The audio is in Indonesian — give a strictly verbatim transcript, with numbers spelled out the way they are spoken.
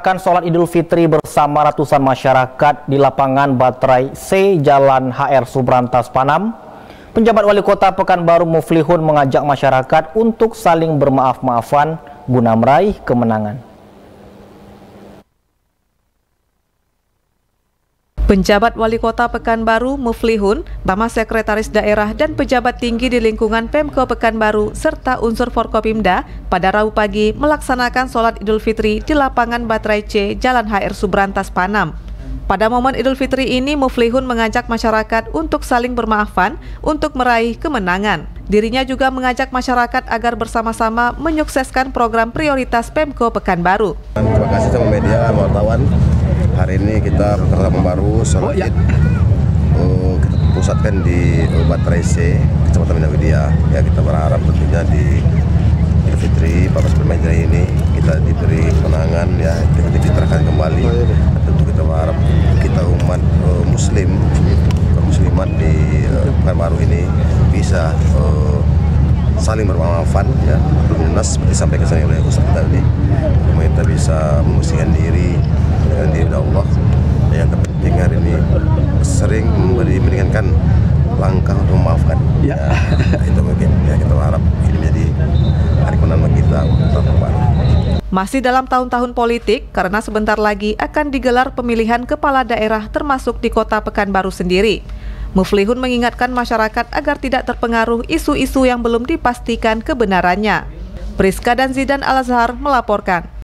Kan sholat Idul Fitri bersama ratusan masyarakat di lapangan Baterai C, Jalan H R Subrantas Panam. Penjabat Wali Kota Pekanbaru Muflihun mengajak masyarakat untuk saling bermaaf-maafan guna meraih kemenangan. Penjabat Wali Kota Pekanbaru Muflihun, Tama Sekretaris Daerah dan pejabat tinggi di lingkungan Pemko Pekanbaru serta unsur Forkopimda pada Rabu pagi melaksanakan sholat Idul Fitri di lapangan Baterai C, Jalan H R Subrantas Panam. Pada momen Idul Fitri ini, Muflihun mengajak masyarakat untuk saling bermaafan untuk meraih kemenangan. Dirinya juga mengajak masyarakat agar bersama-sama menyukseskan program prioritas Pemko Pekanbaru. Terima kasih sama media, wartawan. Hari ini kita bersama baru sholat Id uh, kita pusatkan di uh, Baterai C, Kecamatan Bina Widya. Ya, kita berharap tentunya di Idul Fitri empat belas Februari ini kita diberi kemenangan, ya, kita diterahkan kembali. Dan tentu kita berharap kita umat uh, Muslim, muslimat di uh, Pekanbaru ini bisa uh, saling bermaafan, ya, lunas seperti disampaikan oleh Ustaz tadi. Kita bisa membersihkan diri dengan diri Allah. Yang terpenting hari ini sering memberi meringankan langkah untuk memaafkan. Ya, ya itu mungkin ya, kita berharap ini menjadi hari kemenangan kita untuk Pekanbaru. Masih dalam tahun-tahun politik karena sebentar lagi akan digelar pemilihan kepala daerah termasuk di Kota Pekanbaru sendiri. Muflihun mengingatkan masyarakat agar tidak terpengaruh isu-isu yang belum dipastikan kebenarannya. Priska dan Zidan Al-Azhar melaporkan.